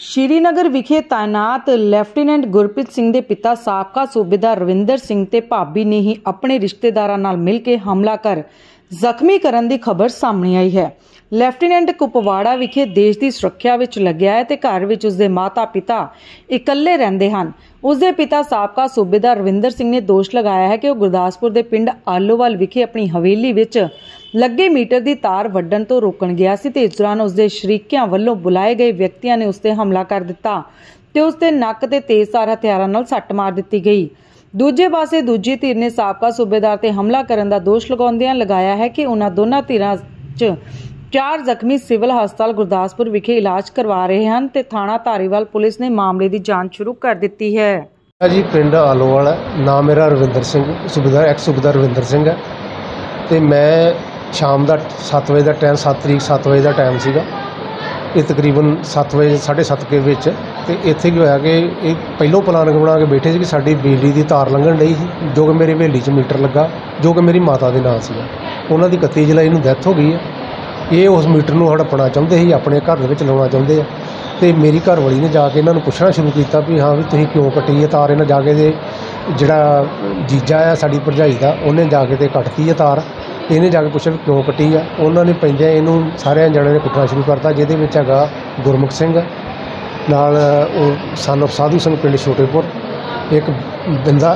ਸ਼੍ਰੀਨਗਰ ਵਿਖੇ ਤਾਇਨਾਤ ਲੈਫਟੀਨੈਂਟ ਗੁਰਪ੍ਰੀਤ ਸਿੰਘ ਦੇ ਪਿਤਾ ਸਾਬਕਾ ਸੂਬੇਦਾਰ ਰਵਿੰਦਰ ਸਿੰਘ ਤੇ ਭਾਬੀ ਨੇ ਹੀ ਆਪਣੇ ਰਿਸ਼ਤੇਦਾਰਾਂ ਨਾਲ ਮਿਲ ਕੇ ਹਮਲਾ ਕਰ ਜ਼ਖਮੀ ਕਰਨ ਦੀ ਖਬਰ ਸਾਹਮਣੇ ਆਈ ਹੈ। ਲੈਫਟੀਨੈਂਟ ਕੁਪਵਾੜਾ ਵਿਖੇ ਦੇਸ਼ ਦੀ ਸੁਰੱਖਿਆ ਵਿੱਚ ਲੱਗਿਆ ਹੈ ਤੇ ਘਰ ਵਿੱਚ ਉਸਦੇ ਮਾਤਾ-ਪਿਤਾ ਇਕੱਲੇ ਰਹਿੰਦੇ ਹਨ। ਉਸਦੇ ਪਿਤਾ ਸਾਬਕਾ ਸੂਬੇਦਾਰ ਰਵਿੰਦਰ ਸਿੰਘ ਨੇ ਦੋਸ਼ ਲਗਾਇਆ ਹੈ ਕਿ ਉਹ ਗੁਰਦਾਸਪੁਰ ਦੇ ਪਿੰਡ ਆਲੋਵਾਲ ਵਿਖੇ ਆਪਣੀ ਹਵੇਲੀ ਵਿੱਚ ਲੱਗੇ ਮੀਟਰ ਦੀ ਤਾਰ ਵੱਢਣ ਤੋਂ ਰੋਕਣ ਗਿਆ ਸੀ ਤੇ ਇਸ ਦੌਰਾਨ ਉਸਦੇ ਸ਼ਰੀਕਿਆਂ ਵੱਲੋਂ ਬੁਲਾਏ ਗਏ ਵਿਅਕਤੀਆਂ ਨੇ ਉਸ ਤੇ ਹਮਲਾ ਕਰ ਦਿੱਤਾ ਤੇ ਉਸ ਦੇ ਨੱਕ ਤੇ ਤੇਜ਼ਧਾਰ ਹਥਿਆਰਾਂ ਨਾਲ ਸੱਟ ਮਾਰ ਦਿੱਤੀ ਗਈ। ਦੂਜੇ ਪਾਸੇ ਦੂਜੀ ਧਿਰ ਨੇ ਸਾਬਕਾ ਸੂਬੇਦਾਰ ਤੇ ਹਮਲਾ ਕਰਨ ਦਾ ਦੋਸ਼ ਲਗਾਉਂਦਿਆਂ ਲਗਾਇਆ ਹੈ ਕਿ ਉਹਨਾਂ ਦੋਨਾਂ ਧਿਰਾਂ 'ਚ 4 ਜ਼ਖਮੀ ਸਿਵਲ ਹਸਪਤਾਲ ਗੁਰਦਾਸਪੁਰ ਵਿਖੇ ਇਲਾਜ ਕਰਵਾ ਰਹੇ ਹਨ ਤੇ ਥਾਣਾ ਧਾਰੀਵਾਲ ਪੁਲਿਸ ਨੇ ਮਾਮਲੇ ਦੀ ਜਾਂਚ ਸ਼ੁਰੂ ਕਰ ਦਿੱਤੀ ਹੈ। जी पिंड आलोवाल है। नाम मेरा रविंदर सिंह सूबेदार एक्स सूबेदार रविंदर सिंह है। तो मैं शाम का 7 बजे का टाइम 7 तरीक 7 बजे का टाइम सीगा। ये तकरीबन 7 बजे 7:30 के विच ते इत्थे की होया कि एक पहलों प्लान बना के बैठे सी कि साडी बिजली की तार लंघण रही सी जो कि मेरी हवेली च मीटर लगा जो कि मेरी माता के नाम सीगा। उन्हां दी 31 जुलाई नूं डैथ हो गई है। ये उस मीटर नूं हड़पना चाहुंदे सी, अपने घर दे विच लाउणा चाहुंदे आ। तो मेरी घरवाली ने जाके इन्होंने पूछना शुरू किया भी हाँ भी तुसीं क्यों कट्टी है तार। इन्हें जाके जिहड़ा जीजा है साडी भरजाई का उन्हें जाके तो कट्टती है तार। इन्हें जाके पूछा भी क्यों कट्टी है। उन्होंने पैंदे इनू सारे जने ने कुटना शुरू करता जिहदे विच हैगा गुरमुख सिंह नाल सन ऑफ साधु सिंह पिंड छोटेपुर, एक बिंदा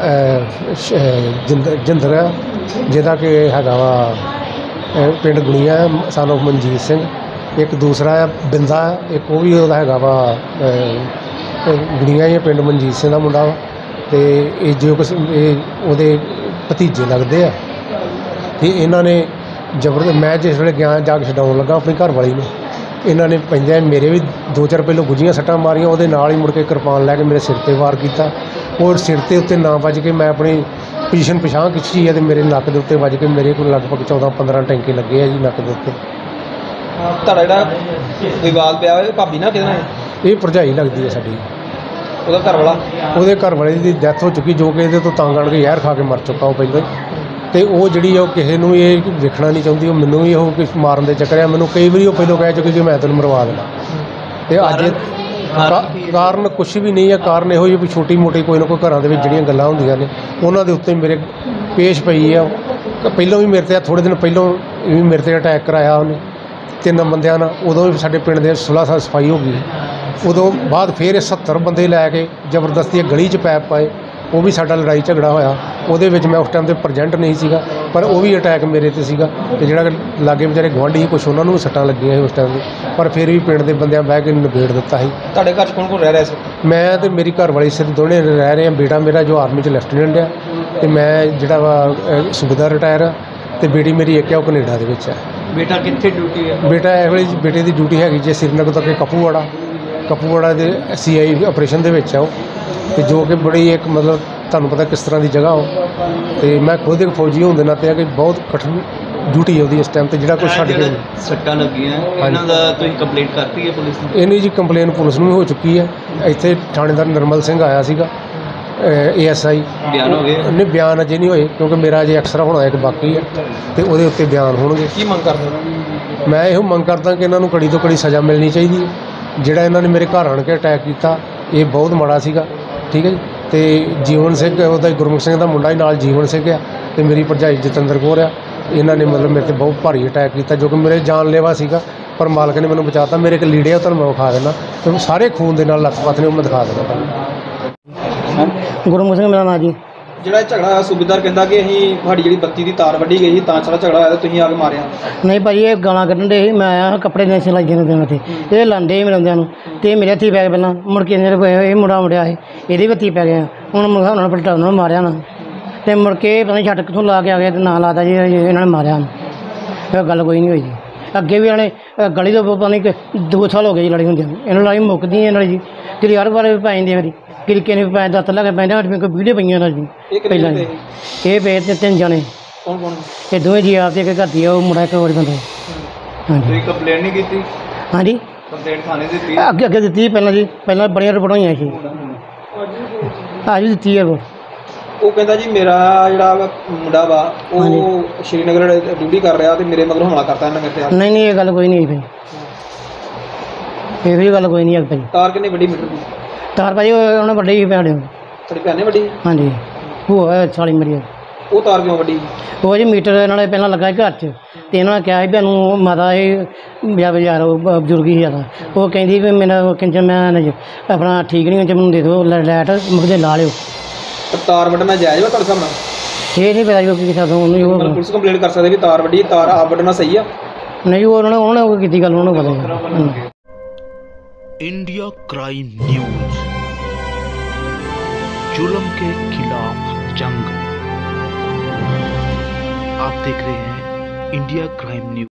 जिंदर है जिहदा कि हैगा वा पिंड गुणिया सन ऑफ मनजीत सिंह, एक दूसरा है बिंदा है, एक वो भी वह है वा गुड़िया ही पिंड मनजीत सिंह का मुंडा वा। तो ये जो वो भतीजे लगते हैं। तो इन्होंने जबरदस्त मैं जिस वे गया जाके छडाउन लगा अपनी घरवाली ने, इन्होंने पैंदे मेरे भी 2-4 पहलों गुझियाँ सट्टां मारियां, वो नाल ही मुड़ के किरपान लैके मेरे सिर पर वार किया और सिर के उत्ते ना वज के मैं अपनी पोजीशन पिछां खिंची है तो मेरे नक के उत्ते वज के मेरे को लगभग 14-15 टैंके लगे है जी नक के उत्ते। ਤੁਹਾਡਾ ਜਿਹੜਾ ਵਿਵਾਦ ਪਿਆ ਹੋਇਆ ਭਾਬੀ ਨਾਲ ਕਿਹਦੇ ਨਾਲ? ਇਹ ਭਰਜਾਈ ਲੱਗਦੀ ਹੈ ਸਾਡੀ। ਉਹਦਾ ਘਰ ਵਾਲਾ? ਉਹਦੇ ਘਰ ਵਾਲੇ ਦੀ ਡੈਥ ਹੋ ਚੁੱਕੀ ਜੋ ਕਿ ਇਹਦੇ ਤੋਂ ਤੰਗ ਆਣ ਕੇ ਜ਼ਹਿਰ ਖਾ ਕੇ ਮਰ ਚੁੱਕਾ ਉਹ ਪਹਿਲਾਂ ਹੀ। ਤੇ ਉਹ ਜਿਹੜੀ ਉਹ ਕਿਸੇ ਨੂੰ ਇਹ ਵੇਖਣਾ ਨਹੀਂ ਚਾਹੁੰਦੀ, ਉਹ ਮੈਨੂੰ ਵੀ ਉਹ ਕਿਸ ਮਾਰਨ ਦੇ ਚੱਕਰ ਆ। ਮੈਨੂੰ ਕਈ ਵਾਰੀ ਉਹ ਪਹਿਲਾਂ ਕਹਿ ਚੁੱਕੀ ਕਿ ਮੈਂ ਤੈਨੂੰ ਮਰਵਾ ਦੇਣਾ। ਤੇ ਅੱਜ ਕਾਰਨ ਕੁਛ ਵੀ ਨਹੀਂ ਹੈ। ਕਾਰਨ ਇਹੋ ਜਿਹੀ ਵੀ ਛੋਟੀ ਮੋਟੀ ਕੋਈ ਨਾ ਕੋਈ ਘਰਾਂ ਦੇ ਵਿੱਚ ਜਿਹੜੀਆਂ ਗੱਲਾਂ ਹੁੰਦੀਆਂ ਨੇ ਉਹਨਾਂ ਦੇ ਉੱਤੇ ਮੇਰੇ ਪੇਸ਼ ਪਈ ਆ। ਪਹਿਲਾਂ ਵੀ ਮੇਰੇ ਤੇ ਥੋੜ੍ਹੇ ਦਿਨ ਪਹਿਲਾਂ ਵੀ ਮੇਰੇ ਤੇ ਅਟੈਕ ਕਰਾਇਆ ਉਹਨੇ 3 ਬੰਦਿਆਂ ਨਾਲ। ਉਦੋਂ ਵੀ ਸਾਡੇ ਪਿੰਡ ਦੇ 16 ਸਫਾਈ ਹੋ ਗਈ। ਉਦੋਂ ਬਾਅਦ ਫਿਰ ਇਹ 70 ਬੰਦੇ ਲੈ ਕੇ ਜ਼ਬਰਦਸਤੀ ਗਲੀ 'ਚ ਪੈਪ ਪਾਏ। ਉਹ ਵੀ ਸਾਡਾ ਲੜਾਈ ਝਗੜਾ ਹੋਇਆ। ਉਹਦੇ ਵਿੱਚ ਮੈਂ ਉਸ ਟਾਈਮ 'ਤੇ ਪ੍ਰੈਜੈਂਟ ਨਹੀਂ ਸੀਗਾ ਪਰ ਉਹ ਵੀ ਅਟੈਕ ਮੇਰੇ 'ਤੇ ਸੀਗਾ। ਤੇ ਜਿਹੜਾ ਲਾਗੇ ਵਿਚਾਰੇ ਗੁਆਂਢੀ ਸੀ ਕੁਛ ਉਹਨਾਂ ਨੂੰ ਵੀ ਸੱਟਾਂ ਲੱਗੀਆਂ ਸੀ ਉਸ ਟਾਈਮ 'ਤੇ, ਪਰ ਫਿਰ ਵੀ ਪਿੰਡ ਦੇ ਬੰਦਿਆਂ ਬਹਿ ਕੇ ਨਿਬੇੜ ਦਿੱਤਾ ਸੀ। ਤੁਹਾਡੇ ਘਰ 'ਚ ਕੌਣ ਕੌਣ ਰਹਿ ਰਿਹਾ ਸੀ? ਮੈਂ ਤੇ ਮੇਰੀ ਘਰਵਾਲੀ ਸਿਰ ਦੋਨੇ ਰਹਿ ਰਹੇ ਹਾਂ। ਬੇਟਾ ਮੇਰਾ ਜੋ ਆਰਮੀ 'ਚ ਲੈਫਟੀਨੈਂਟ ਆ ਤੇ ਮੈਂ ਜਿਹੜਾ ਵਾ ਸੂਬੇਦਾਰ ਰਿਟਾਇਰ ਆ ਤੇ ਬੇਟੀ ਮੇਰੀ ਇੱਕ ਆ ਉਹ ਕੈਨੇਡਾ ਦੇ ਵਿੱਚ ਹੈ। ਬੇਟਾ ਕਿੱਥੇ ਡਿਊਟੀ ਹੈ? ਬੇਟਾ ਇਹ ਵੇਲੇ ਬੇਟੇ ਦੀ ਡਿਊਟੀ ਹੈਗੀ ਜੇ श्रीनगर तक ਕਪੂਵਾੜਾ ਦੇ CI ਆਪਰੇਸ਼ਨ ਦੇ ਵਿੱਚ ਆ ਉਹ। ਤੇ ਜੋ ਕਿ ਬੜੀ ਇੱਕ ਮਤਲਬ ਤੁਹਾਨੂੰ ਪਤਾ ਕਿਸ ਤਰ੍ਹਾਂ ਦੀ ਜਗ੍ਹਾ ਉਹ। ਤੇ ਮੈਂ ਖੁਦ ਇੱਕ ਫੌਜੀ ਹੋਣ ਦੇ ਨਾਤੇ ਆ ਕਿ ਬਹੁਤ ਕਠਿਨ ਡਿਊਟੀ ਹੈ ਉਹਦੀ ਇਸ ਟਾਈਮ ਤੇ ਜਿਹੜਾ ਕੁਛ ਛੱਡ ਕੇ ਸੱਟਾਂ ਲੱਗੀਆਂ ਇਹਨਾਂ ਦਾ ਤੁਸੀਂ ਕੰਪਲੇਂਟ ਕਰਤੀ ਹੈ ਪੁਲਿਸ ਨੂੰ? ਇਹਨੇ ਜੀ ਕੰਪਲੇਨ ਪੁਲਿਸ ਨੂੰ ਵੀ ਹੋ ਚੁੱਕੀ ਹੈ। ਇੱਥੇ ਥਾਣੇਦਾਰ ਨਿਰਮਲ ਸਿੰਘ ਆਇਆ ਸੀਗਾ ASI। ਬਿਆਨ ਹੋ ਗਏ? ਨਹੀਂ ਬਿਆਨ ਅਜੇ ਨਹੀਂ ਹੋਏ ਕਿਉਂਕਿ ਮੇਰਾ ਅਜੇ ਐਕਸਰਾ ਹੋਣਾ ਇੱਕ ਬਾਕੀ ਹੈ ਤੇ ਉਹਦੇ ਉੱਤੇ ਬਿਆਨ ਹੋਣਗੇ। ਕੀ ਮੰਗ ਕਰਦੇ ਹੋ? ਮੈਂ ਇਹੋ ਮੰਗ ਕਰਦਾ ਕਿ ਇਹਨਾਂ ਨੂੰ ਕੜੀ ਤੋਂ ਕੜੀ ਸਜ਼ਾ ਮਿਲਣੀ ਚਾਹੀਦੀ ਹੈ। ਜਿਹੜਾ ਇਹਨਾਂ ਨੇ ਮੇਰੇ ਘਰ ਆਣ ਕੇ ਅਟੈਕ ਕੀਤਾ ਇਹ ਬਹੁਤ ਮਾੜਾ ਸੀਗਾ। ਠੀਕ ਹੈ ਜੀ। ਤੇ ਜੀਵਨ ਸਿੰਘ ਉਹਦਾ ਗੁਰਮੁਖ ਸਿੰਘ ਦਾ ਮੁੰਡਾ ਹੀ ਨਾਲ ਜੀਵਨ ਸਿੰਘ ਆ ਤੇ ਮੇਰੀ ਭਰਜਾਈ ਜਤਿੰਦਰ ਕੌਰ ਆ। ਇਹਨਾਂ ਨੇ ਮਤਲਬ ਮੇਰੇ 'ਤੇ ਬਹੁਤ ਭਾਰੀ ਅਟੈਕ ਕੀਤਾ ਜੋ ਕਿ ਮੇਰੇ ਜਾਨਲੇਵਾ ਸੀਗਾ ਪਰ ਮਾਲਕ ਨੇ ਮੈਨੂੰ ਬਚਾਤਾ। ਮੇਰੇ ਇੱਕ ਲੀੜੇ ਆ ਤੁਹਾਨੂੰ ਮੈਂ ਵਿਖਾ ਦੇਣਾ ਤੇ ਸਾਰੇ ਖੂਨ ਦੇ ਨਾਲ ਲੱਥਪੱਥ ਨੇ ਉਹ ਮੈਂ ਦਿਖਾ ਦੇਣਾ ਤੁਹਾਨੂੰ। ਗੁਰਮੁਖ ਸਿੰਘ ਮੇਰਾ ਨਾਂ ਜੀ। ਜਿਹੜਾ ਝਗੜਾ ਹੋਇਆ ਸੂਬੇਦਾਰ ਕਹਿੰਦਾ ਕਿ ਅਸੀਂ ਸਾਡੀ ਜਿਹੜੀ ਬੱਤੀ ਦੀ ਤਾਰ ਵੱਢੀ ਗਈ ਸੀ ਤਾਂ ਸਾਰਾ ਝਗੜਾ ਹੋਇਆ ਤੇ ਤੁਸੀਂ ਆ ਕੇ ਮਾਰਿਆ? ਨਹੀਂ ਭਾਜੀ ਇਹ ਗਾਲਾਂ ਕੱਢਣ ਦੇ ਸੀ। ਮੈਂ ਆਇਆ ਕੱਪੜੇ ਦੇ ਸਿਲਾਈ ਦੇਣ ਤੇ ਇਹ ਲਾਂਦੇ ਮਿਲਦਿਆਂ ਨੂੰ ਤੇ ਮੇਰੇ ਹੱਥੀ ਪੈ ਗਏ। ਪਹਿਲਾਂ ਮੁੜ ਕੇ ਇਹ ਮੁੰਡਾ ਮੁੜਿਆ ਇਹਦੇ ਹੱਥੀ ਪੈ ਗਿਆ। ਹੁਣ ਉਹਨਾਂ ਨੇ ਪਲਟਾ ਉਹਨਾਂ ਨੂੰ ਮਾਰਿਆ ਨਾ ਤੇ ਮੁੜ ਕੇ ਪਤਾ ਨਹੀਂ ਛੱਟ ਕਿੱਥੋਂ ਲਾ ਕੇ ਆ ਗਿਆ ਤੇ ਨਾਂ ਲਾਤਾ ਜੀ ਇਹਨਾਂ ਨੇ ਮਾਰਿਆ। ਇਹ ਗੱਲ ਕੋਈ ਨਹੀਂ ਹੋਈ ਜੀ। ਅੱਗੇ ਵੀ ਇਹਨੇ ਗਲੀ ਤੋਂ ਪਤਾ ਨਹੀਂ 2 ਸਾਲ ਹੋ ਗਏ ਜੀ ਲੜੀ ਹੁੰਦੀ ਇਹਨਾਂ ਲੜਾਈ ਮੁੱਕਦੀ ਇਹਨਾਂ ਦੀ ਜੀ। ਕਿਹੜੀ ਹਰ ਵਾਰ ਪੈ ਜਾਂਦੀ ਮੇਰੀ ਕਿਰਕੇ ਨੇ ਪੈ ਦੱਤ ਲਾ ਕੇ ਪੈਂਦਾ ਸਾਡੇ ਕੋਈ ਵੀਡੀਓ ਪਈਆਂ ਨਾਲ ਜੀ ਪਹਿਲਾਂ ਇਹ ਪਏ ਤੇ 3 ਜਣੇ। ਕੌਣ ਕੌਣ? ਇਹ ਦੋਵੇਂ ਜੀ ਆਪ ਦੇ ਇੱਕ ਘਰ ਦੀ ਆ ਉਹ ਮੁੰਡਾ ਇੱਕ ਹੋਰ ਬੰਦਾ। ਹਾਂਜੀ। ਤੁਸੀਂ ਕੰਪਲੇਂਟ ਨਹੀਂ ਕੀਤੀ? ਹਾਂਜੀ ਕੰਪਲੇਂਟ ਥਾਣੇ ਦਿੱਤੀ? ਅੱਗੇ ਦਿੱਤੀ ਪਹਿਲਾਂ ਜੀ। ਪਹਿਲਾਂ ਬੜੀਆਂ ਰਿਪੋਰਟਾਂ ਹੋਈਆਂ ਸੀ। ਅੱਜ ਦਿੱਤੀ ਹੈ ਉਹ ਕਹਿੰਦਾ ਜੀ ਮੇਰਾ ਜਿਹੜਾ ਮੁੰਡਾ ਵਾ ਉਹ श्रीनगर ਡਿਊਟੀ ਕਰ ਰਿਹਾ ਤੇ ਮੇਰੇ ਮਗਰ ਹਮਲਾ ਕਰਤਾ ਇਹਨਾਂ ਨੇ। ਨਹੀਂ ਇਹ ਗੱਲ ਕੋਈ ਨਹੀਂ ਹੋਈ। ਇਹੋ ਜਿਹੀ ਗੱਲ ਕੋਈ ਨਹੀਂ ਹੈ ਭਾਜੀ। ਤਾਰ ਕਿੰਨੀ ਵੱਡੀ ਮੀਟਰ ਦੀ? ਤਾਰ ਭਾਜੀ ਉਹਨੇ ਵੱਡੇ ਹੀ ਭੈਣੇ। ਤੁਹਾਡੀ ਭੈਣ ਨੇ ਵੱਡੀ? ਹਾਂਜੀ ਉਹ ਸਾਲੀ ਮੇਰੀ ਆ। ਉਹ ਤਾਰ ਕਿਉਂ ਵੱਡੀ? ਉਹ ਜੀ ਮੀਟਰ ਇਹਨਾਂ ਨੇ ਪਹਿਲਾਂ ਲੱਗਾ ਸੀ ਘਰ 'ਚ, ਤੇ ਇਹਨਾਂ ਨੇ ਕਿਹਾ ਸੀ ਵੀ ਇਹਨੂੰ ਮਾਤਾ ਇਹ ਯਾਰ ਉਹ ਬਜ਼ੁਰਗ ਹੀ ਜ਼ਿਆਦਾ, ਉਹ ਕਹਿੰਦੀ ਵੀ ਮੇਰਾ ਕਿੰਜ ਮੈਂ ਆਪਣਾ ਠੀਕ ਨਹੀਂ, ਮੈਨੂੰ ਦੇ ਦਿਓ ਲਾਈਟ ਮੁਕਦੇ ਲਾ ਲਿਓ। ਪਰ ਤਾਰ ਵੱਢਣਾ ਜਾਇਜ਼ ਵਾ ਤੁਹਾਡੇ ਹਿਸਾਬ ਨਾਲ? ਇਹ ਨਹੀਂ ਪਤਾ ਜੀ ਉਹ ਕੀ ਸਕਦਾ ਉਹਨੂੰ। ਮਤਲਬ ਪੁਲਿਸ ਕੰਪਲੇਂਟ ਕਰ ਸਕਦੇ ਕਿ ਤਾਰ ਵੱਡੀ, ਤਾਰ ਆਪ ਵੱਢਣਾ ਸਹੀ ਆ? ਨਹੀਂ ਉਹਨਾਂ ਨੇ ਕੀਤੀ ਗੱਲ, ਉਹਨਾਂ ਨੂੰ ਪਤਾ। इंडिया क्राइम न्यूज, जुल्म के खिलाफ जंग। आप देख रहे हैं इंडिया क्राइम न्यूज।